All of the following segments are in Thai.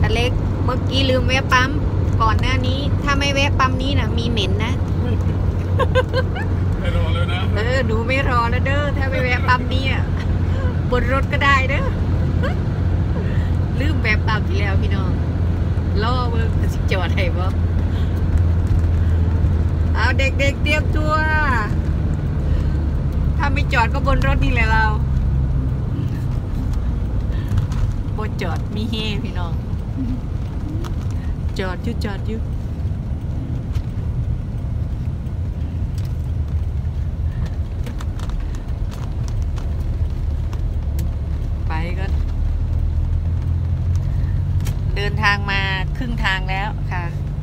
อเล็กเมื่อกี้ลืมแวะปั๊มก่อนหน้านี้ถ้าไม่แวะปั๊มนี้นะมีเหม็นนะไม่รอเลยนะหนูไม่รอแล้วเด้อถ้าไม่แวะปั๊มนี้บนรถก็ได้เด้อลืมแวะปั๊มที่แล้วพี่น้องล่อเบิร์กสิจอดให้บ่เอาเด็กๆเตรียมตัวถ้าไม่จอดก็บนรถนี่แหละเราบนจอดมีเฮพี่น้องจอดอยู่ไปกันเดินทางมาครึ่งทางแล้วค่ะ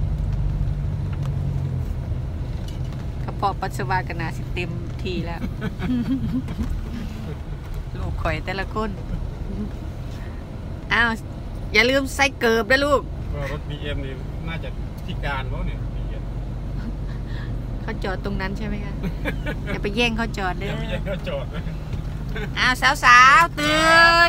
กระเพาะปัสสาวะกันนาสิเต็มทีแล้ว ลูกข่อยแต่ละคนอ้าวอย่าลืมใส่เกิบนะลูกรถ BM นี่น่าจะที่การเพราะเนี่ยเขาจอดตรงนั้นใช่ไหมคะ อย่าไปแย่งเขาจอดเด้ออย่าไปแย่งเขาจอดอ้าวสาวๆตื่น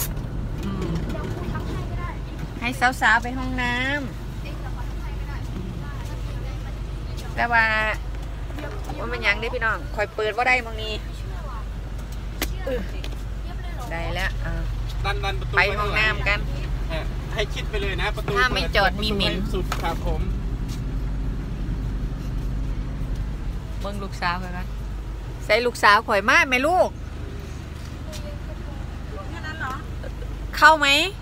ให้สาวๆไปห้องน้ำแต่ว่ามันยังได้พี่น้องคอยเปิดว่าได้มองนี้ได้แล้วดันประตูไปห้องน้ำกันให้คิดไปเลยนะประตูถ้าไม่จอดมีเหม็นสุดครับผมเบิ่งลูกสาวกันใส่ลูกสาวข่อยมากไหมลูกเข้าไหม